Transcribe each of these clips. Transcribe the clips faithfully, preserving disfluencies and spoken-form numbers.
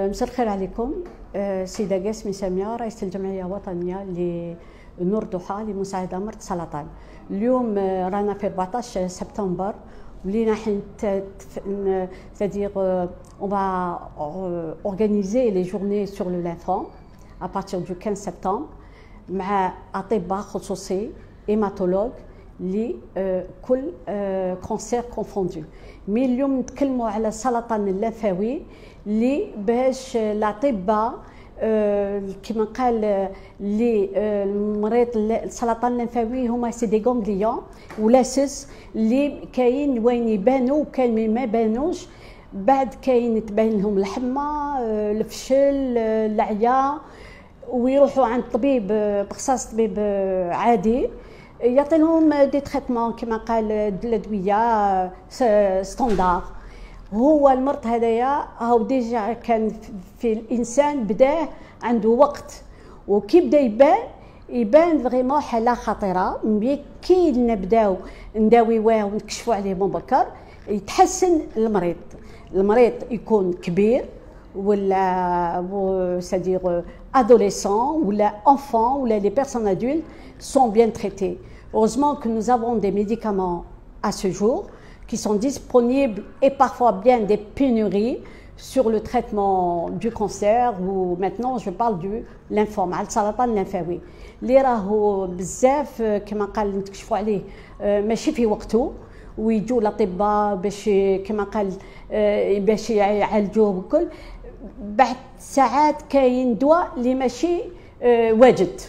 مساء الخير عليكم. سيدة قاسمي سامية رئيسة الجمعية الوطنية لنور ضحى لمساعدة مرضى السرطان. اليوم رانا في أربعطاش سبتمبر ولينا حين c'est-à-dire on va organiser les journées sur le lymphome à partir du quinze septembre مع أطباء خصوصي hématologue لكل كونسير كونفوندو. مي اليوم نتكلموا على السرطان اللمفاوي اللي باش الاطباء كما قال اللي المريض السرطان اللمفاوي هما سي دي غونغليون ولاسس اللي كاين وين يبانوا وكاين ما يبانوش. بعد كاين تبين لهم الحمى، الفشل، العيا، ويروحوا عند طبيب بخصاص طبيب عادي يعطي لهم دي تريتمون كما قال الادويه ستاندار. هو المرض هذايا هاو ديجا كان في الانسان بداه عنده وقت، وكي بدا يبان يبان فريمون حاله خطيره. مي كي نبداو نداويوه ونكشفوا عليه مبكر يتحسن المريض. المريض يكون كبير ولا c'est-à-dire adolescent ou les enfants ou les personnes adultes sont bien traités. Heureusement que nous avons des médicaments à ce jour qui sont disponibles et parfois bien des pénuries sur le traitement du cancer, ou maintenant je parle du lymphome على السرطان اللمفاوي اللي راهو بزاف كما قال نتكشفوا عليه ماشي في وقته، ويجوا الاطباء باش كما قال باش يعالجوه وكل. بعد ساعات كاين دواء اللي ماشي واجد.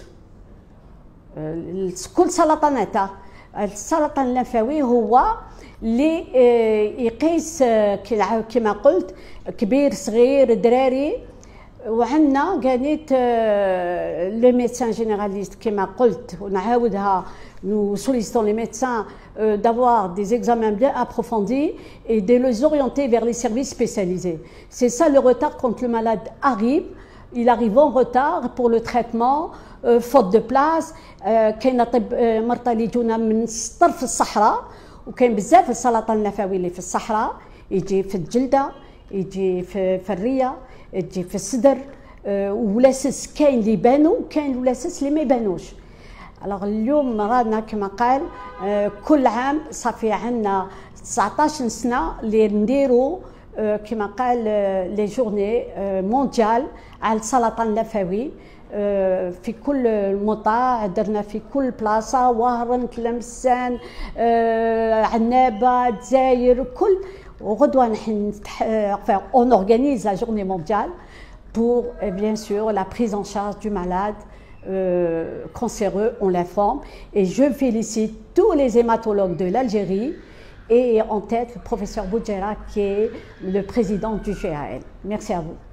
كل سرطاناته السرطان اللمفاوي هو اللي يقيس كما قلت كبير صغير دراري. وعندنا كانت لو ميدسان جينيراليست كما قلت ونعاودها nous sollicitons les médecins euh, d'avoir des examens bien approfondis et de les orienter vers les services spécialisés. C'est ça le retard quand le malade arrive. Il arrive en retard pour le traitement, euh, faute de place. كاين مرضى اللي يجونا من طرف الصحراء، وكاين بزاف السرطان اللمفاوي اللي في الصحراء يجي في الجلده، يجي في, في الريه، يجي في الصدر، ولاسس كاين اللي يبانوا وكاين ولاسس اللي ما يبانوش. الوغ اليوم رانا كما قال كل عام صافي عندنا تسعطاش سنه اللي نديروا كما قال لي جورني مونديال على السرطان اللمفاوي في كل المطاع. درنا في كل بلاصه، وهران، تلمسان، عنابه، الجزائر، كل. وغدوه نحن on organise la journée mondiale pour bien sûr la prise en charge du malade Euh, cancéreux en lymphome. Et je félicite tous les hématologues de l'Algérie et en tête le professeur Boudjera qui est le président du G A L. Merci à vous.